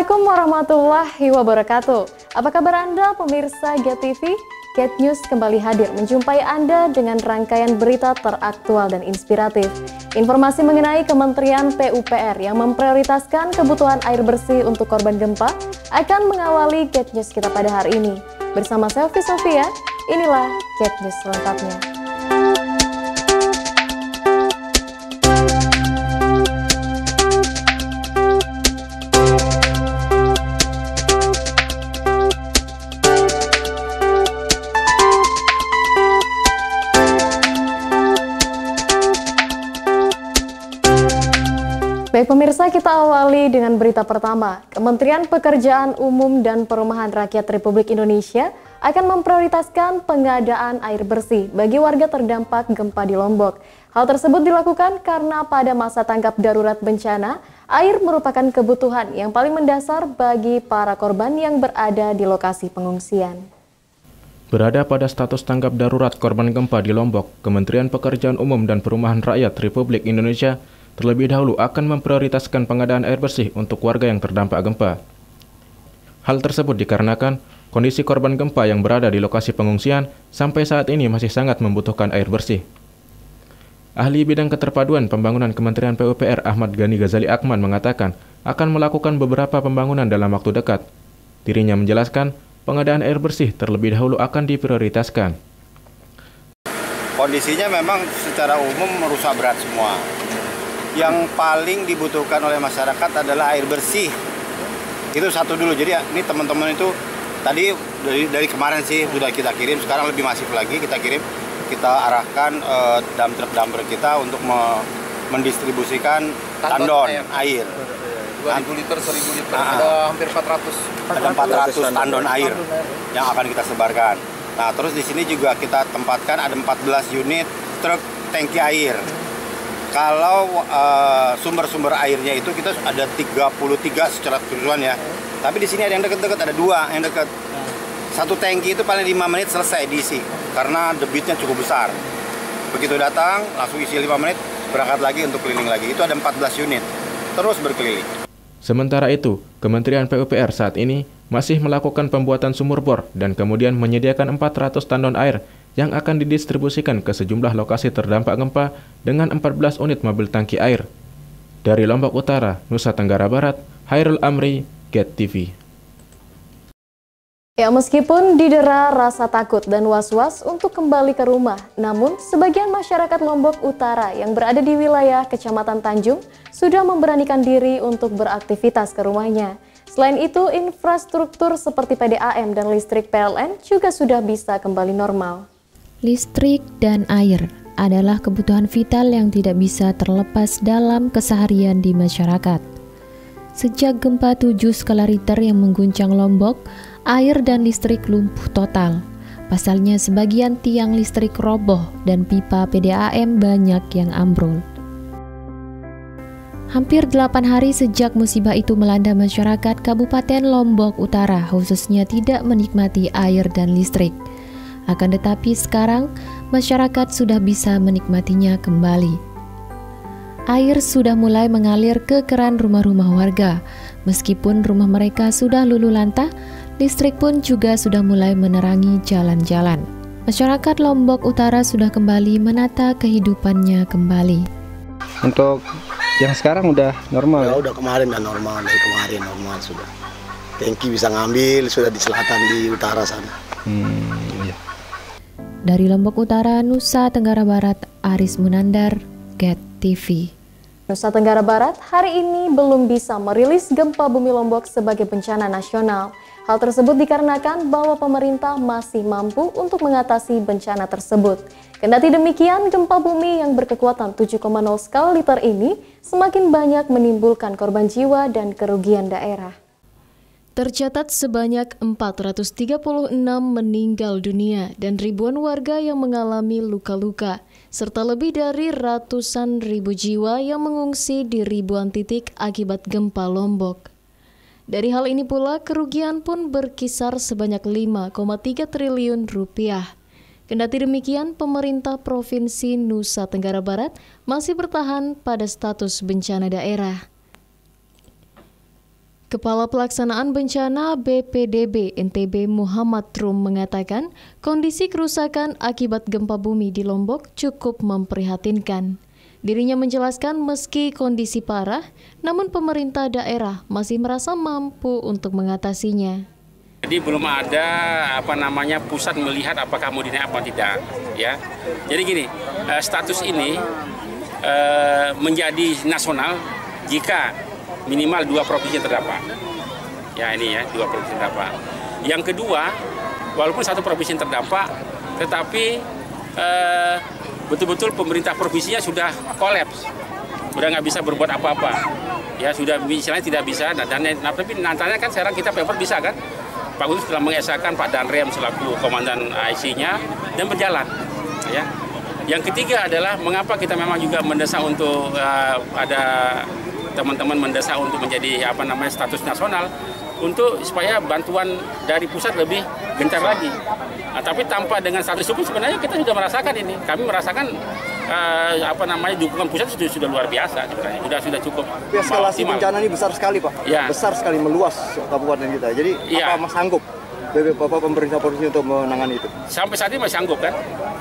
Assalamualaikum warahmatullahi wabarakatuh. Apa kabar Anda pemirsa GET TV? GET News kembali hadir menjumpai Anda dengan rangkaian berita teraktual dan inspiratif. Informasi mengenai Kementerian PUPR yang memprioritaskan kebutuhan air bersih untuk korban gempa akan mengawali GET News kita pada hari ini. Bersama Selvi Sofia, inilah GET News selengkapnya. Baik pemirsa, kita awali dengan berita pertama. Kementerian Pekerjaan Umum dan Perumahan Rakyat Republik Indonesia akan memprioritaskan pengadaan air bersih bagi warga terdampak gempa di Lombok. Hal tersebut dilakukan karena pada masa tanggap darurat bencana, air merupakan kebutuhan yang paling mendasar bagi para korban yang berada di lokasi pengungsian. Berada pada status tanggap darurat korban gempa di Lombok, Kementerian Pekerjaan Umum dan Perumahan Rakyat Republik Indonesia terlebih dahulu akan memprioritaskan pengadaan air bersih untuk warga yang terdampak gempa. Hal tersebut dikarenakan kondisi korban gempa yang berada di lokasi pengungsian sampai saat ini masih sangat membutuhkan air bersih. Ahli bidang keterpaduan pembangunan Kementerian PUPR Ahmad Ghani Ghazali Akman mengatakan akan melakukan beberapa pembangunan dalam waktu dekat. Dirinya menjelaskan pengadaan air bersih terlebih dahulu akan diprioritaskan. Kondisinya memang secara umum merusak berat semua. Yang paling dibutuhkan oleh masyarakat adalah air bersih. Itu satu dulu. Jadi ini teman-teman itu tadi dari kemarin sih sudah kita kirim, sekarang lebih masif lagi kita kirim. Kita arahkan dump truck dumper kita untuk mendistribusikan tandon air. 2.000 liter, 1.000 liter, ada hampir 400. Ada 400 tandon air yang akan kita sebarkan. Nah, terus di sini juga kita tempatkan ada 14 unit truk tangki air. Kalau sumber-sumber airnya itu kita ada 33 secara keseluruhan ya. Tapi di sini ada yang dekat-dekat, ada 2 yang dekat. Satu tangki itu paling 5 menit selesai diisi karena debitnya cukup besar. Begitu datang langsung isi 5 menit, berangkat lagi untuk keliling lagi. Itu ada 14 unit. Terus berkeliling. Sementara itu, Kementerian PUPR saat ini masih melakukan pembuatan sumur bor dan kemudian menyediakan 400 tandon air yang akan didistribusikan ke sejumlah lokasi terdampak gempa dengan 14 unit mobil tangki air. Dari Lombok Utara, Nusa Tenggara Barat, Hairul Amri, GET TV. Ya, meskipun didera rasa takut dan was-was untuk kembali ke rumah, namun sebagian masyarakat Lombok Utara yang berada di wilayah Kecamatan Tanjung sudah memberanikan diri untuk beraktivitas ke rumahnya. Selain itu, infrastruktur seperti PDAM dan listrik PLN juga sudah bisa kembali normal. Listrik dan air adalah kebutuhan vital yang tidak bisa terlepas dalam keseharian di masyarakat. Sejak gempa 7 skala Richter yang mengguncang Lombok, air dan listrik lumpuh total. Pasalnya sebagian tiang listrik roboh dan pipa PDAM banyak yang ambrol. Hampir 8 hari sejak musibah itu melanda masyarakat Kabupaten Lombok Utara, khususnya tidak menikmati air dan listrik. Akan tetapi sekarang, masyarakat sudah bisa menikmatinya kembali. Air sudah mulai mengalir ke keran rumah-rumah warga. Meskipun rumah mereka sudah luluh lantah, listrik pun juga sudah mulai menerangi jalan-jalan. Masyarakat Lombok Utara sudah kembali menata kehidupannya kembali. Untuk yang sekarang udah normal? Ya, udah kemarin udah normal, dari kemarin normal sudah. Tangki bisa ngambil, sudah di selatan, di utara sana. Iya. Dari Lombok Utara, Nusa Tenggara Barat, Aris Munandar, GET TV. Nusa Tenggara Barat hari ini belum bisa merilis gempa bumi Lombok sebagai bencana nasional. Hal tersebut dikarenakan bahwa pemerintah masih mampu untuk mengatasi bencana tersebut. Kendati demikian, gempa bumi yang berkekuatan 7,0 skala Richter ini semakin banyak menimbulkan korban jiwa dan kerugian daerah. Tercatat sebanyak 436 meninggal dunia dan ribuan warga yang mengalami luka-luka, serta lebih dari ratusan ribu jiwa yang mengungsi di ribuan titik akibat gempa Lombok. Dari hal ini pula, kerugian pun berkisar sebanyak 5,3 triliun rupiah. Kendati demikian, pemerintah Provinsi Nusa Tenggara Barat masih bertahan pada status bencana daerah. Kepala Pelaksanaan Bencana BPDB NTB Muhammad Rum mengatakan kondisi kerusakan akibat gempa bumi di Lombok cukup memprihatinkan. Dirinya menjelaskan meski kondisi parah, namun pemerintah daerah masih merasa mampu untuk mengatasinya. Jadi belum ada pusat melihat apakah mau dinaik apa tidak, ya. Jadi gini, status ini menjadi nasional jika minimal 2 provinsi terdampak. Ya ini ya, 2 provinsi terdampak. Yang kedua, walaupun 1 provinsi terdampak, tetapi betul-betul pemerintah provinsinya sudah kolaps, sudah nggak bisa berbuat apa-apa. Ya sudah misalnya tidak bisa, tapi nantinya kan sekarang kita paper bisa kan. Pak Gubernur telah mengesahkan Pak Danrem selaku komandan IC-nya dan berjalan. Ya. Yang ketiga adalah mengapa kita memang juga mendesak untuk ada teman-teman mendesak untuk menjadi status nasional untuk supaya bantuan dari pusat lebih gencar lagi. Nah, tapi tanpa dengan status itu sebenarnya kita sudah merasakan ini. Kami merasakan dukungan pusat sudah luar biasa sebenarnya. Sudah cukup. Eskalasi bencana ini besar sekali, Pak. Ya. Besar sekali, meluas kabupaten kita. Jadi apa Mas sanggup Bapak pemerintah provinsi untuk menangani itu? Sampai saat ini masih sanggup kan?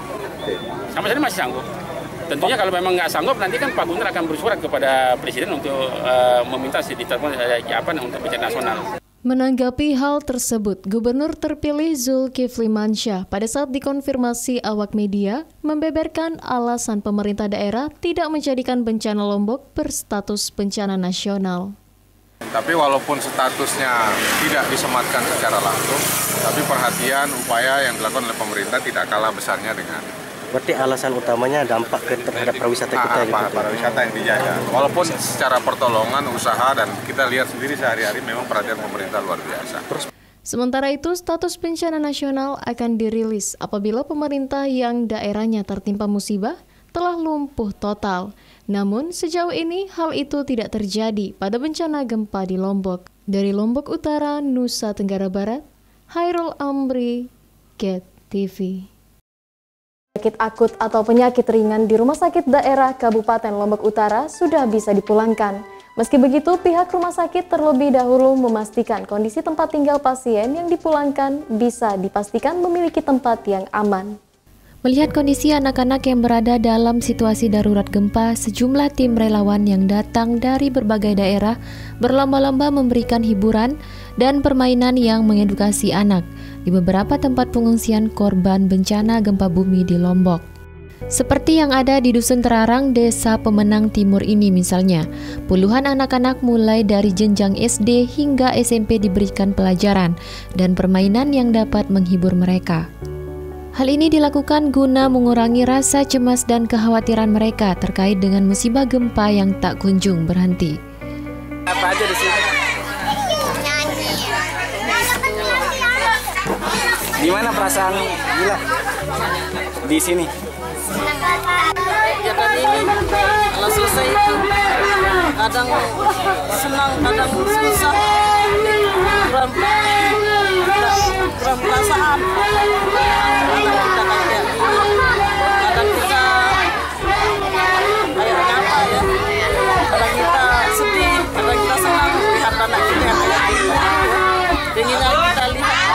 Sampai saat ini masih sanggup. Tentunya kalau memang nggak sanggup, nanti kan Pak Gubernur akan bersurat kepada Presiden untuk meminta untuk bencana nasional. Menanggapi hal tersebut, Gubernur terpilih Zulkifli Mansyah pada saat dikonfirmasi awak media membeberkan alasan pemerintah daerah tidak menjadikan bencana Lombok berstatus bencana nasional. Tapi walaupun statusnya tidak disematkan secara langsung, tapi perhatian upaya yang dilakukan oleh pemerintah tidak kalah besarnya dengan. Berarti alasan utamanya dampak terhadap pariwisata kita gitu. Pariwisata yang dijaga. Walaupun secara pertolongan, usaha, dan kita lihat sendiri sehari-hari memang perhatian pemerintah luar biasa. Sementara itu, status bencana nasional akan dirilis apabila pemerintah yang daerahnya tertimpa musibah telah lumpuh total. Namun, sejauh ini hal itu tidak terjadi pada bencana gempa di Lombok. Dari Lombok Utara, Nusa Tenggara Barat, Hairul Amri, GET TV. Penyakit akut atau penyakit ringan di Rumah Sakit Daerah Kabupaten Lombok Utara sudah bisa dipulangkan. Meski begitu, pihak rumah sakit terlebih dahulu memastikan kondisi tempat tinggal pasien yang dipulangkan bisa dipastikan memiliki tempat yang aman. Melihat kondisi anak-anak yang berada dalam situasi darurat gempa, sejumlah tim relawan yang datang dari berbagai daerah berlomba-lomba memberikan hiburan dan permainan yang mengedukasi anak di beberapa tempat pengungsian korban bencana gempa bumi di Lombok. Seperti yang ada di Dusun Terarang, Desa Pemenang Timur ini misalnya, puluhan anak-anak mulai dari jenjang SD hingga SMP diberikan pelajaran dan permainan yang dapat menghibur mereka. Hal ini dilakukan guna mengurangi rasa cemas dan kekhawatiran mereka terkait dengan musibah gempa yang tak kunjung berhenti. Apa aja di sini? Gimana perasaan gila di sini? Kegiatan ini kalau selesai itu kadang senang, kadang susah, kurang perasaan. Kadang kita kayak apa ya? Kadang kita sedih, kadang kita senang lihat anak kita yang kayak gitu. Inginnya kita lihat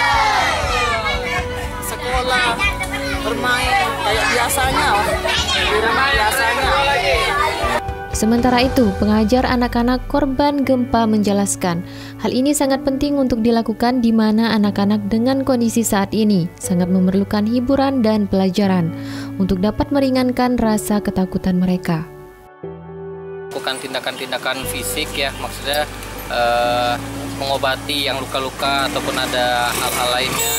sekolah bermain kayak biasanya, di rumah biasanya. Sementara itu, pengajar anak-anak korban gempa menjelaskan, hal ini sangat penting untuk dilakukan di mana anak-anak dengan kondisi saat ini sangat memerlukan hiburan dan pelajaran untuk dapat meringankan rasa ketakutan mereka. Bukan tindakan-tindakan fisik ya, maksudnya mengobati yang luka-luka ataupun ada hal-hal lainnya.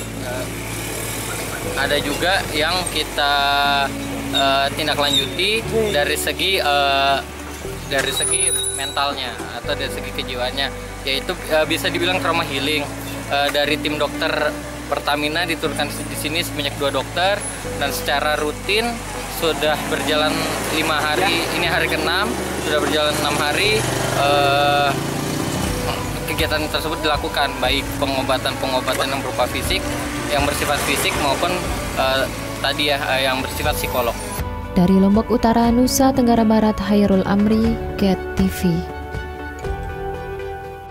Ada juga yang kita tindak lanjuti dari segi mentalnya atau dari segi kejiwaannya, yaitu bisa dibilang trauma healing. Dari tim dokter Pertamina diturunkan di sini sebanyak 2 dokter dan secara rutin sudah berjalan 5 hari. Ini hari ke-6, sudah berjalan 6 hari. Kegiatan tersebut dilakukan baik pengobatan yang berupa fisik, yang bersifat fisik maupun yang bersifat psikolog. Dari Lombok Utara, Nusa Tenggara Barat, Hairul Amri, GET TV.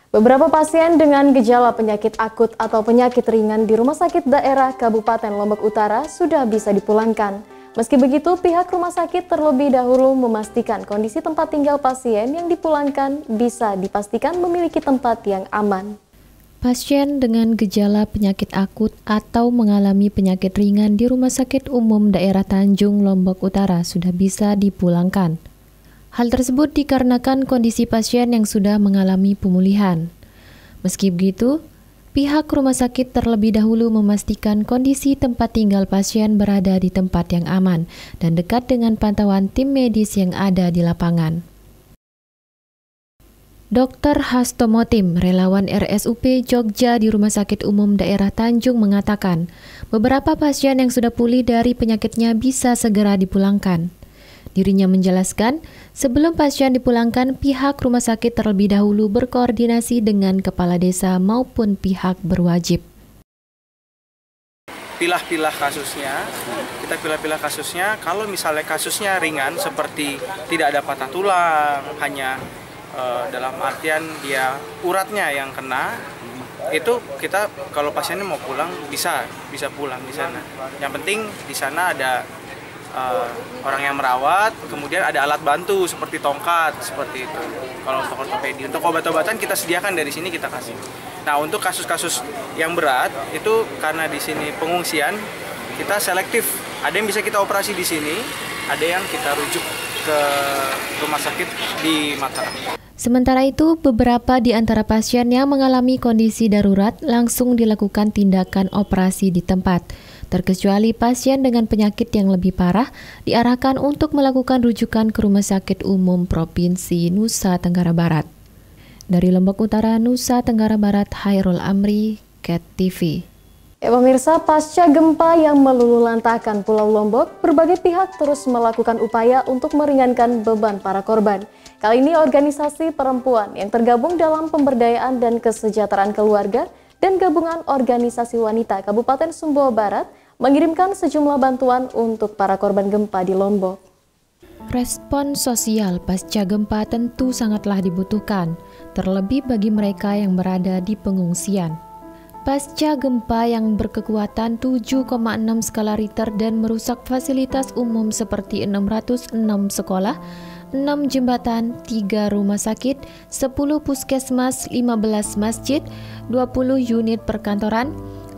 Beberapa pasien dengan gejala penyakit akut atau penyakit ringan di Rumah Sakit Daerah Kabupaten Lombok Utara sudah bisa dipulangkan. Meski begitu, pihak rumah sakit terlebih dahulu memastikan kondisi tempat tinggal pasien yang dipulangkan bisa dipastikan memiliki tempat yang aman. Pasien dengan gejala penyakit akut atau mengalami penyakit ringan di Rumah Sakit Umum Daerah Tanjung Lombok Utara sudah bisa dipulangkan. Hal tersebut dikarenakan kondisi pasien yang sudah mengalami pemulihan. Meski begitu, pihak rumah sakit terlebih dahulu memastikan kondisi tempat tinggal pasien berada di tempat yang aman dan dekat dengan pantauan tim medis yang ada di lapangan. Dr. Hasto Motim, relawan RSUP Jogja di Rumah Sakit Umum Daerah Tanjung mengatakan, beberapa pasien yang sudah pulih dari penyakitnya bisa segera dipulangkan. Dirinya menjelaskan, sebelum pasien dipulangkan, pihak rumah sakit terlebih dahulu berkoordinasi dengan kepala desa maupun pihak berwajib. Pilah-pilah kasusnya, kita pilah-pilah kasusnya. Kalau misalnya kasusnya ringan seperti tidak ada patah tulang, hanya dalam artian dia uratnya yang kena, itu kita kalau pasiennya mau pulang bisa pulang di sana. Yang penting di sana ada orang yang merawat, kemudian ada alat bantu seperti tongkat, seperti itu. Kalau untuk ortopedi, untuk obat-obatan kita sediakan dari sini kita kasih. Nah, untuk kasus-kasus yang berat itu karena di sini pengungsian, kita selektif. Ada yang bisa kita operasi di sini, ada yang kita rujuk ke rumah sakit di Mataram. Sementara itu, beberapa di antara pasien yang mengalami kondisi darurat langsung dilakukan tindakan operasi di tempat. Terkecuali pasien dengan penyakit yang lebih parah diarahkan untuk melakukan rujukan ke Rumah Sakit Umum Provinsi Nusa Tenggara Barat. Dari Lombok Utara, Nusa Tenggara Barat, Hairul Amri, KET TV. Pemirsa, pasca gempa yang meluluhlantahkan Pulau Lombok, berbagai pihak terus melakukan upaya untuk meringankan beban para korban. Kali ini organisasi perempuan yang tergabung dalam pemberdayaan dan kesejahteraan keluarga dan gabungan organisasi wanita Kabupaten Sumbawa Barat mengirimkan sejumlah bantuan untuk para korban gempa di Lombok. Respon sosial pasca gempa tentu sangatlah dibutuhkan, terlebih bagi mereka yang berada di pengungsian. Pasca gempa yang berkekuatan 7,6 skala Richter dan merusak fasilitas umum seperti 606 sekolah, 6 jembatan, 3 rumah sakit, 10 puskesmas, 15 masjid, 20 unit perkantoran,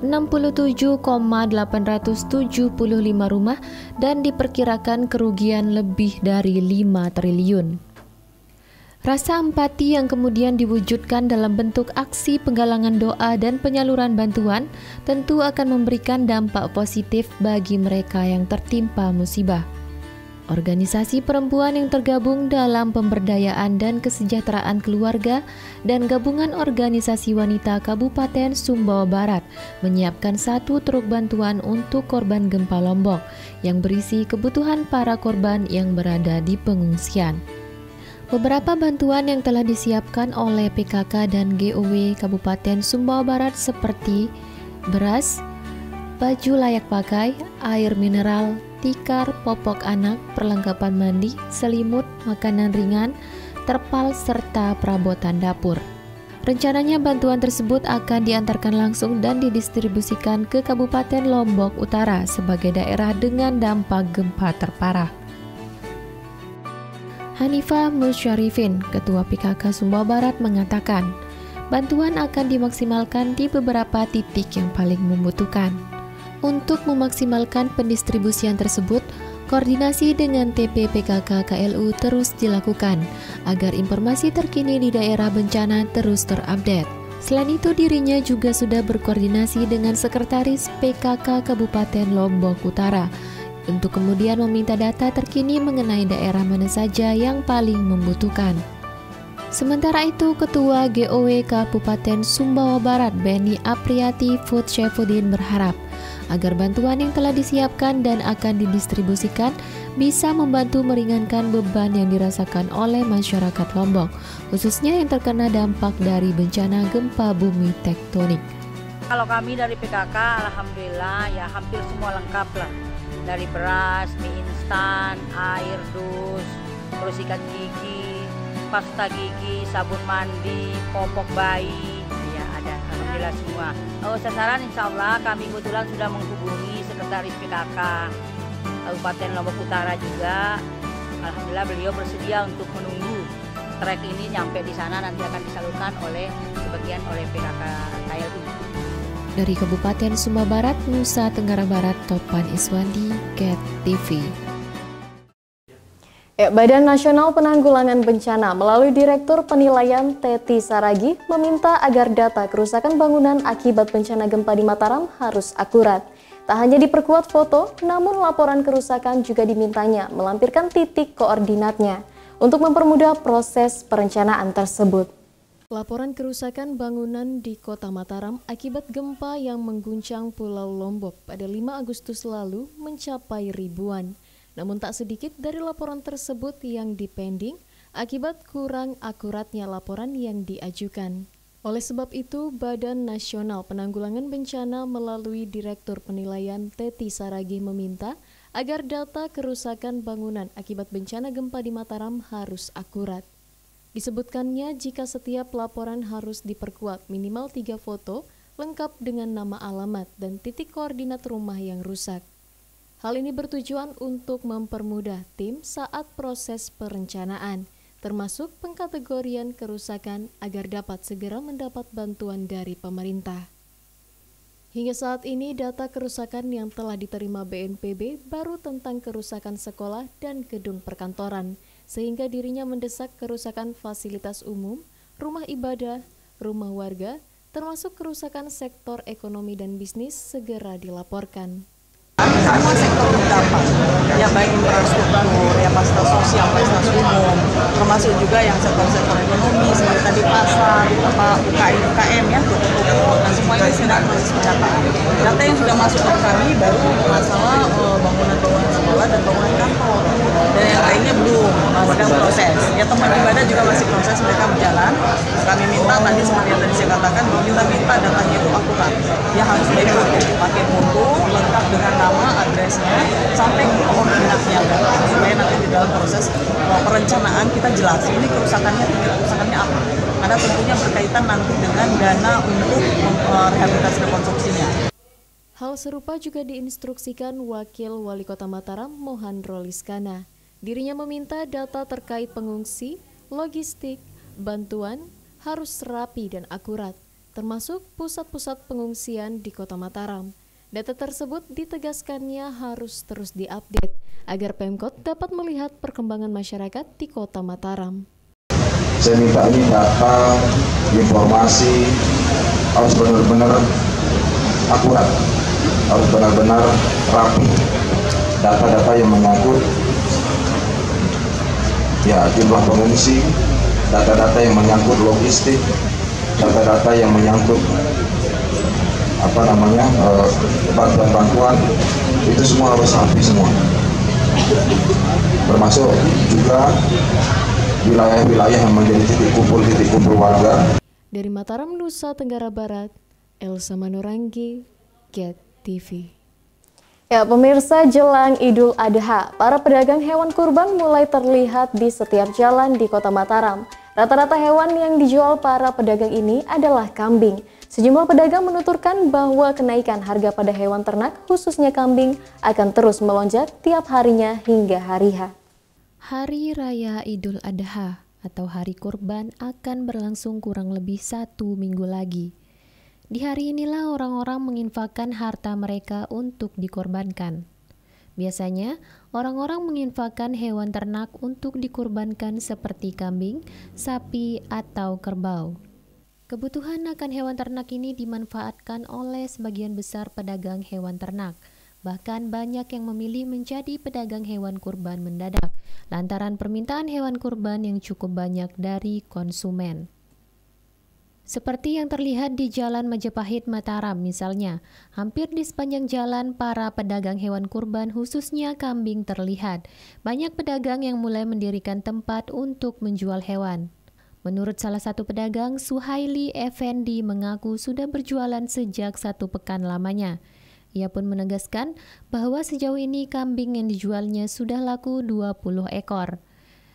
67,875 rumah, dan diperkirakan kerugian lebih dari 5 triliun. Rasa empati yang kemudian diwujudkan dalam bentuk aksi penggalangan doa dan penyaluran bantuan tentu akan memberikan dampak positif bagi mereka yang tertimpa musibah. Organisasi perempuan yang tergabung dalam pemberdayaan dan kesejahteraan keluarga dan gabungan organisasi wanita Kabupaten Sumbawa Barat menyiapkan 1 truk bantuan untuk korban gempa Lombok yang berisi kebutuhan para korban yang berada di pengungsian. Beberapa bantuan yang telah disiapkan oleh PKK dan GOW Kabupaten Sumbawa Barat seperti beras, baju layak pakai, air mineral, tikar, popok anak, perlengkapan mandi, selimut, makanan ringan, terpal, serta perabotan dapur. Rencananya bantuan tersebut akan diantarkan langsung dan didistribusikan ke Kabupaten Lombok Utara sebagai daerah dengan dampak gempa terparah. Hanifah Musyarifin, Ketua PKK Sumbawa Barat mengatakan, bantuan akan dimaksimalkan di beberapa titik yang paling membutuhkan. Untuk memaksimalkan pendistribusian tersebut, koordinasi dengan TP PKK KLU terus dilakukan agar informasi terkini di daerah bencana terus terupdate. Selain itu, dirinya juga sudah berkoordinasi dengan Sekretaris PKK Kabupaten Lombok Utara untuk kemudian meminta data terkini mengenai daerah mana saja yang paling membutuhkan. Sementara itu, Ketua GOW Kabupaten Sumbawa Barat Beni Apriyati Food Syafuddin berharap agar bantuan yang telah disiapkan dan akan didistribusikan bisa membantu meringankan beban yang dirasakan oleh masyarakat Lombok, khususnya yang terkena dampak dari bencana gempa bumi tektonik. Kalau kami dari PKK, alhamdulillah ya hampir semua lengkap lah. Dari beras, mie instan, air dus, terus ikan gigi, pasta gigi, sabun mandi, popok bayi, ya ada, alhamdulillah semua. Sasaran insya Allah kami kebetulan sudah menghubungi Sekretaris PKK Kabupaten Lombok Utara juga. Alhamdulillah beliau bersedia untuk menunggu trek ini nyampe di sana, nanti akan disalurkan oleh sebagian oleh PKK KLI. Dari Kabupaten Sumba Barat, Nusa Tenggara Barat, Topan Iswandi, KET TV. Badan Nasional Penanggulangan Bencana melalui Direktur Penilaian Teti Saragi meminta agar data kerusakan bangunan akibat bencana gempa di Mataram harus akurat. Tak hanya diperkuat foto, namun laporan kerusakan juga dimintanya melampirkan titik koordinatnya untuk mempermudah proses perencanaan tersebut. Laporan kerusakan bangunan di Kota Mataram akibat gempa yang mengguncang Pulau Lombok pada 5 Agustus lalu mencapai ribuan. Namun tak sedikit dari laporan tersebut yang dipending akibat kurang akuratnya laporan yang diajukan. Oleh sebab itu, Badan Nasional Penanggulangan Bencana melalui Direktur Penilaian Teti Saragi meminta agar data kerusakan bangunan akibat bencana gempa di Mataram harus akurat. Disebutkannya jika setiap laporan harus diperkuat minimal 3 foto lengkap dengan nama alamat dan titik koordinat rumah yang rusak. Hal ini bertujuan untuk mempermudah tim saat proses perencanaan, termasuk pengkategorian kerusakan agar dapat segera mendapat bantuan dari pemerintah. Hingga saat ini data kerusakan yang telah diterima BNPB baru tentang kerusakan sekolah dan gedung perkantoran, sehingga dirinya mendesak kerusakan fasilitas umum, rumah ibadah, rumah warga, termasuk kerusakan sektor ekonomi dan bisnis segera dilaporkan. Semua sektor terdampak, ya baik infrastruktur, ya fasilitas sosial, fasilitas umum, termasuk juga yang sektor-sektor ekonomi seperti tadi pasar, UKM ya, toko-toko, dan semua ini sedang proses pendataan. Data yang sudah masuk ke kami baru masalah bangunan-bangunan sekolah dan bangunan kantor, dan yang lainnya belum, sedang proses. Ya teman ibadah juga masih proses, mereka berjalan. Kami minta tadi seperti yang tadi saya katakan, bahwa kita minta datanya itu akurat, ya harus pakai foto lengkap dengan nama, adresnya, sampai ke koordinatnya, supaya nanti di dalam proses perencanaan kita jelas ini kerusakannya apa, karena tentunya berkaitan nanti dengan dana untuk rehabilitasi rekonstruksinya. Hal serupa juga diinstruksikan Wakil Wali Kota Mataram Mohan Roliskana. Dirinya meminta data terkait pengungsi, logistik, bantuan harus rapi dan akurat, termasuk pusat-pusat pengungsian di Kota Mataram. Data tersebut ditegaskannya harus terus diupdate agar Pemkot dapat melihat perkembangan masyarakat di Kota Mataram. Saya minta ini data, informasi harus benar-benar akurat, harus benar-benar rapi. Data-data yang menyangkut ya jumlah pengungsi, data-data yang menyangkut logistik, data-data yang menyangkut bantuan-bantuan, itu semua harus rapi semua, termasuk juga wilayah-wilayah yang menjadi titik kumpul warga. Dari Mataram, Nusa Tenggara Barat, Elsa Manurangi, KET TV. Ya, pemirsa, jelang Idul Adha, para pedagang hewan kurban mulai terlihat di setiap jalan di Kota Mataram. Rata-rata hewan yang dijual para pedagang ini adalah kambing. Sejumlah pedagang menuturkan bahwa kenaikan harga pada hewan ternak, khususnya kambing, akan terus melonjak tiap harinya hingga hari H. Hari Raya Idul Adha atau Hari Kurban akan berlangsung kurang lebih 1 minggu lagi. Di hari inilah orang-orang menginfakkan harta mereka untuk dikorbankan. Biasanya, orang-orang menginfakkan hewan ternak untuk dikurbankan seperti kambing, sapi, atau kerbau. Kebutuhan akan hewan ternak ini dimanfaatkan oleh sebagian besar pedagang hewan ternak. Bahkan banyak yang memilih menjadi pedagang hewan kurban mendadak, lantaran permintaan hewan kurban yang cukup banyak dari konsumen. Seperti yang terlihat di Jalan Majapahit Mataram misalnya, hampir di sepanjang jalan para pedagang hewan kurban khususnya kambing terlihat. Banyak pedagang yang mulai mendirikan tempat untuk menjual hewan. Menurut salah satu pedagang, Suhaili Effendi mengaku sudah berjualan sejak 1 pekan lamanya. Ia pun menegaskan bahwa sejauh ini kambing yang dijualnya sudah laku 20 ekor.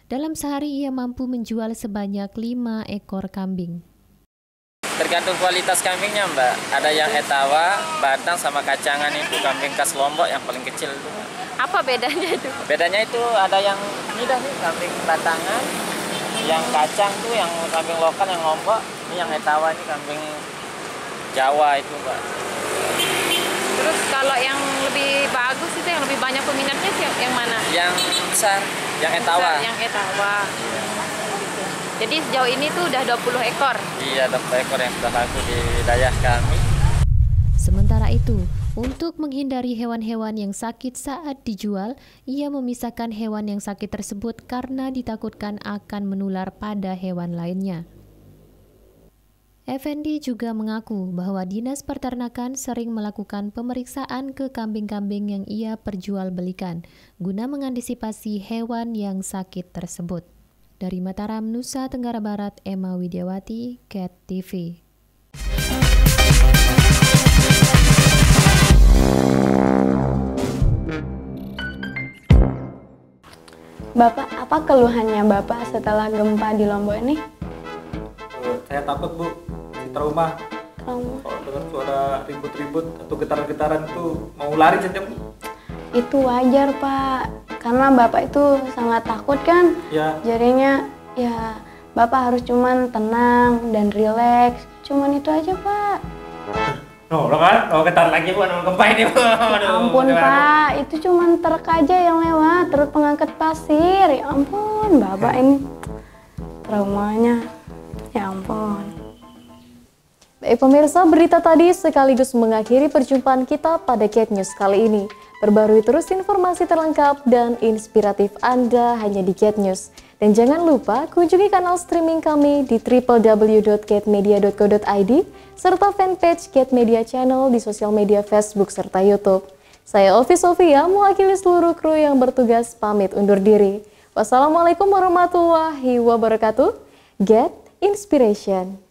Dalam sehari ia mampu menjual sebanyak 5 ekor kambing. Tergantung kualitas kambingnya, Mbak. Ada yang etawa, batang sama kacangan itu kambing khas Lombok yang paling kecil itu. Apa bedanya itu? Bedanya itu ada yang ini dah nih kambing batangan, yang kacang tuh yang kambing lokal yang Lombok, ini yang etawa ini kambing Jawa itu, Mbak. Terus kalau yang lebih bagus itu yang lebih banyak peminatnya yang mana? Yang besar, yang etawa. Yang etawa. Iya. Jadi sejauh ini tuh udah 20 ekor? Iya, 20 ekor yang sudah laku di wilayah kami. Sementara itu, untuk menghindari hewan-hewan yang sakit saat dijual, ia memisahkan hewan yang sakit tersebut karena ditakutkan akan menular pada hewan lainnya. Effendi juga mengaku bahwa Dinas Peternakan sering melakukan pemeriksaan ke kambing-kambing yang ia perjualbelikan guna mengantisipasi hewan yang sakit tersebut. Dari Mataram, Nusa Tenggara Barat, Emma Widiawati, KET TV. Bapak, apa keluhannya Bapak setelah gempa di Lombok ini? Saya takut, Bu. Trauma. Kalau dengar suara ribut-ribut atau getaran-getaran itu mau lari saja, Bu. Itu wajar, Pak. Karena Bapak itu sangat takut kan? Ya. Jadinya ya Bapak harus cuman tenang dan rileks. Cuman itu aja, Pak. Oh, lo kan? Oh, getar lagi, Bu. Gempa ini, Bu. Ampun, Pak. Itu cuman truk aja yang lewat, truk pengangkut pasir. Ya ampun, Bapak ini traumanya. Ya ampun. Baik pemirsa, berita tadi sekaligus mengakhiri perjumpaan kita pada KET News kali ini. Perbarui terus informasi terlengkap dan inspiratif Anda hanya di KET News. Dan jangan lupa kunjungi kanal streaming kami di www.ketmedia.co.id serta fanpage KET Media Channel di sosial media Facebook serta YouTube. Saya Ovi Sofia, mewakili seluruh kru yang bertugas pamit undur diri. Wassalamualaikum warahmatullahi wabarakatuh. Get Inspiration.